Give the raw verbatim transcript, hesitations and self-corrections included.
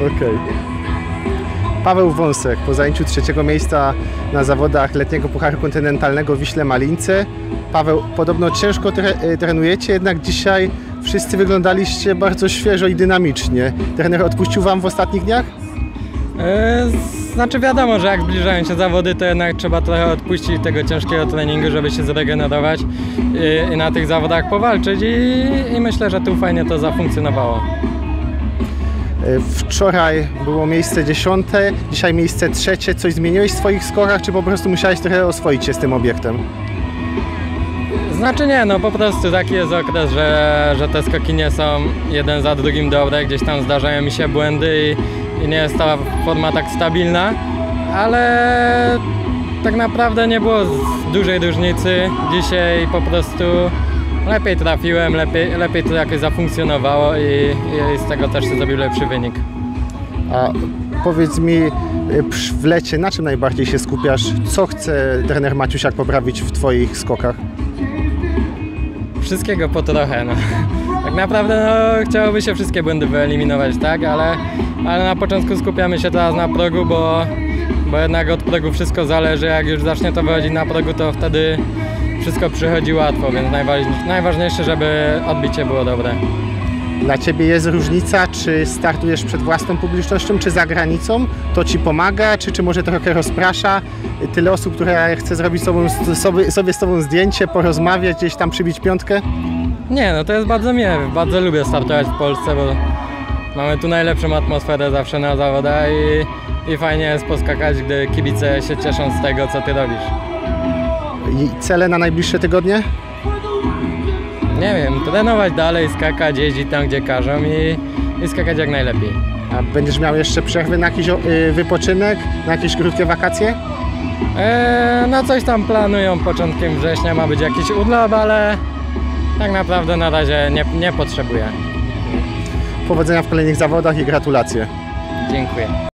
Okej. Paweł Wąsek po zajęciu trzeciego miejsca na zawodach letniego Pucharu Kontynentalnego w Wiśle Malince. Paweł, podobno ciężko tre trenujecie, jednak dzisiaj wszyscy wyglądaliście bardzo świeżo i dynamicznie. Trener odpuścił Wam w ostatnich dniach? Yy, znaczy wiadomo, że jak zbliżają się zawody, to jednak trzeba trochę odpuścić tego ciężkiego treningu, żeby się zregenerować i, i na tych zawodach powalczyć i, i myślę, że tu fajnie to zafunkcjonowało. Wczoraj było miejsce dziesiąte, dzisiaj miejsce trzecie. Coś zmieniłeś w swoich skorach, czy po prostu musiałeś trochę oswoić się z tym obiektem? Znaczy nie, no po prostu taki jest okres, że, że te skoki nie są jeden za drugim dobre, gdzieś tam zdarzają mi się błędy i, i nie jest ta forma tak stabilna, ale tak naprawdę nie było dużej różnicy. Dzisiaj po prostu lepiej trafiłem, lepiej, lepiej to jakoś zafunkcjonowało i, i z tego też się zrobił lepszy wynik. A powiedz mi, w lecie na czym najbardziej się skupiasz? Co chce trener Maciusiak poprawić w Twoich skokach? Wszystkiego po trochę. No. Tak naprawdę no, chciałoby się wszystkie błędy wyeliminować, tak? Ale, ale na początku skupiamy się teraz na progu, bo, bo jednak od progu wszystko zależy. Jak już zacznie to wychodzić na progu, to wtedy wszystko przychodzi łatwo, więc najważniejsze, żeby odbicie było dobre. Dla Ciebie jest różnica, czy startujesz przed własną publicznością, czy za granicą? To Ci pomaga, czy, czy może trochę rozprasza tyle osób, które chce zrobić sobą, sobie, sobie z Tobą zdjęcie, porozmawiać, gdzieś tam przybić piątkę? Nie, no to jest bardzo miłe. Bardzo lubię startować w Polsce, bo mamy tu najlepszą atmosferę zawsze na zawodach i, i fajnie jest poskakać, gdy kibice się cieszą z tego, co Ty robisz. I cele na najbliższe tygodnie? Nie wiem, trenować dalej, skakać, jeździć tam, gdzie każą i, i skakać jak najlepiej. A będziesz miał jeszcze przerwy na jakiś yy, wypoczynek, na jakieś krótkie wakacje? Eee, no coś tam planują, początkiem września ma być jakiś urlop, ale tak naprawdę na razie nie, nie potrzebuję. Powodzenia w kolejnych zawodach i gratulacje. Dziękuję.